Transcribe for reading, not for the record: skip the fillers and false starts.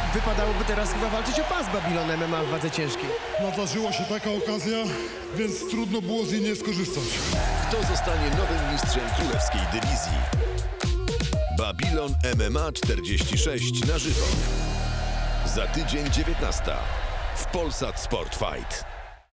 wypadałoby teraz chyba walczyć o pas Babylon MMA w wadze ciężkiej. Nadarzyła się taka okazja, więc trudno było z niej nie skorzystać. Kto zostanie nowym mistrzem królewskiej dywizji? Babylon MMA 46 na żywo. Za tydzień 19 w Polsat Sport Fight.